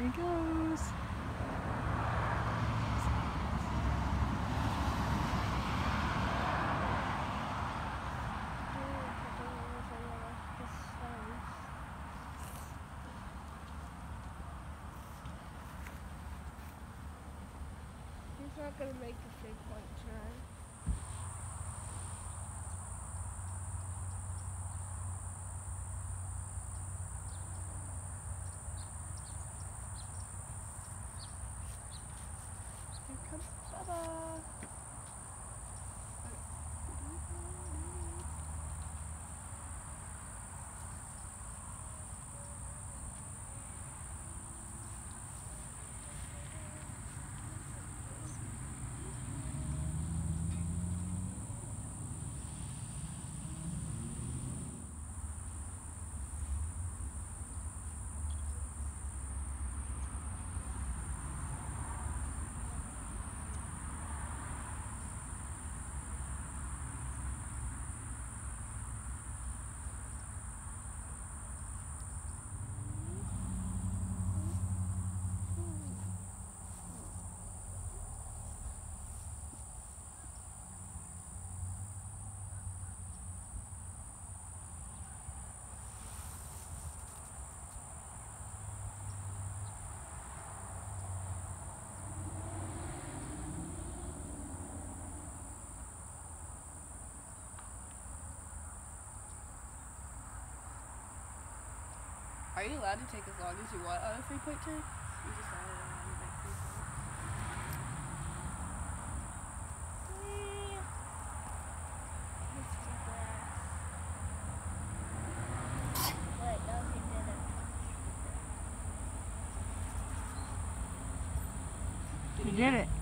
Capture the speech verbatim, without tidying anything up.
he goes. He's not going to make a three-point try. Here comes Bubba. Are you allowed to take as long as you want on a three-point turn? You just added it on the back Wait, no, he didn't. You did it.